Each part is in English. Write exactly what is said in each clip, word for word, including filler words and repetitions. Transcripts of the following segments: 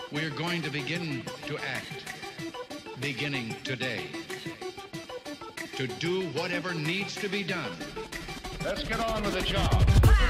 We're going to begin to act, beginning today, to do whatever needs to be done. Let's get on with the job.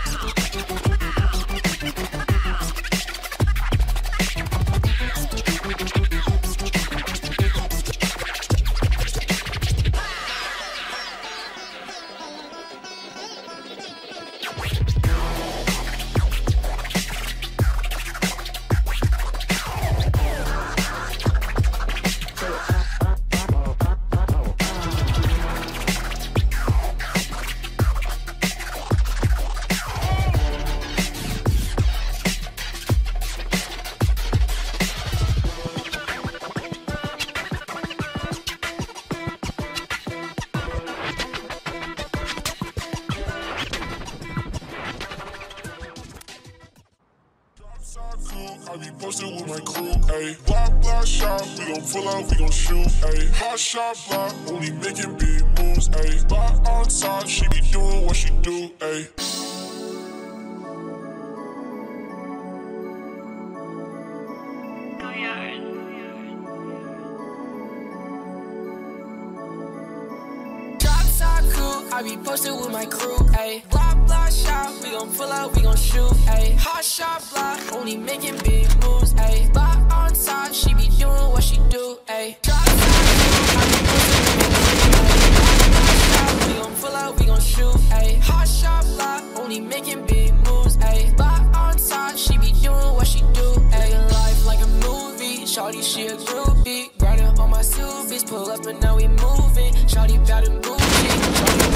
I be posted with my crew, ayy. Block, block, shot, we gon' pull up, we gon' shoot, ayy. Hot shot, block, only making big moves, ayy. Block on top, she be doing what she do, ayy. I be posted with my crew, ayy. Block, block, shot, we gon' pull up, we gon' shoot, ayy. Hot shot, block, only making big moves, ayy. Block on top, she be doing what she do, ayy. Drop top, I be posted with my crew, ayy. Block, block, shot, we gon' pull up, we gon' shoot, ayy. Hot shot, block, only making big moves, ayy. Block on top, she be doing what she do, ayy. Life like a movie, shawty, she a groupie. Grinding on my subies, pull up and now we moving. Shawty bad and bougie, shawty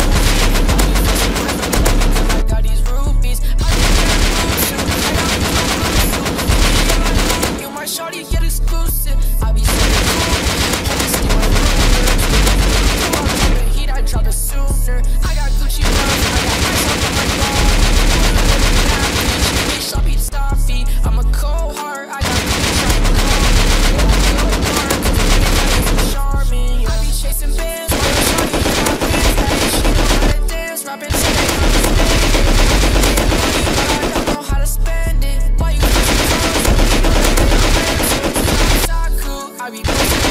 shorty get exclusive. I be so cool. Homies heat, I drop it sooner. I got Gucci belts, I got ice on my ball. Bitch, I'll be stuffy. I'm a cold heart, I got bitch, charming. I be chasing bands, shorty in my pants. She know how to dance, rapping today. I don't know how to spend it. Why you I be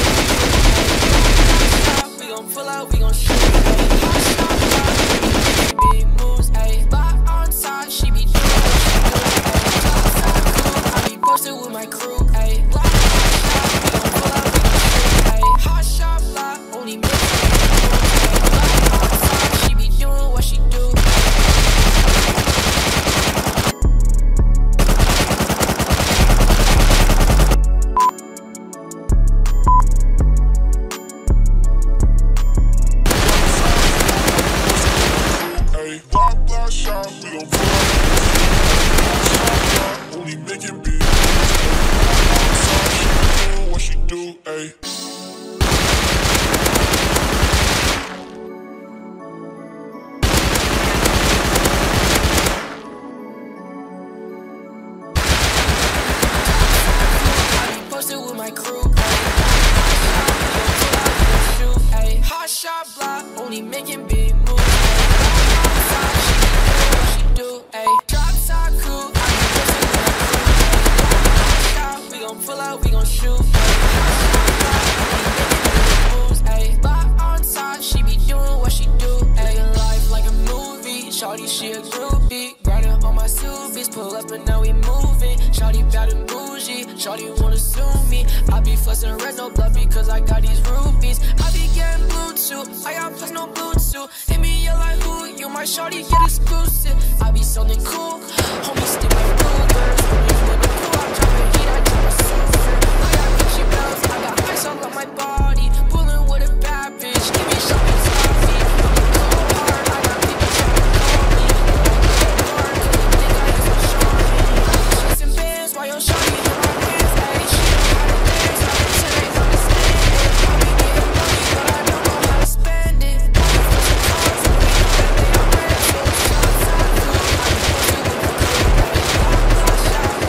we gon' pull out, we gon' shoot. Hot shot, big moves, ayy. Block on top, she be doing what she do. I be posted with my crew, ayy. Block on top, we gon' pull out, we gon' shoot, ayy. Hot shot, block, only make it. Block on top, she be doing what she do. With my crew, ayy. Hot shot, block, only making big moves. She do, ayy. Drop top cool, I be we gon' pull out, we gon' shoot. Ayy, block on top, she be doing what she do. Ayy, life like a movie, shawty she a groupie. Grinding on my subies, pull up and now we moving. Shawty bad and bougie, shawty wanna sue me. I be flexing red, no blood because I got these rubies. I be getting blue too, I got plus no blue too. Hit me up like who, you my shawty get exclusive. I be something cool, homie stick my cougars. Homies with the pool, I drop a heat, I drop a super. I got Gucci belts, I got ice all on my body. Pulling with a bad bitch, give me something sloppy. I'm a cold heart, I got people trying to call me. I'm a cold heart, cause they think I am so charming. Chasing bands while you're shawty in my pants, ayy. She know how to dance, rapping today, understand it. I be getting money, but I don't know how to spend it. I be pushing cars, and we know that they are rentals. Shots, I do, I be pushing with the crew, ayy. Block, block, shot.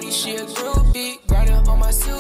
Shawty, she a groupie, grinding on my suit.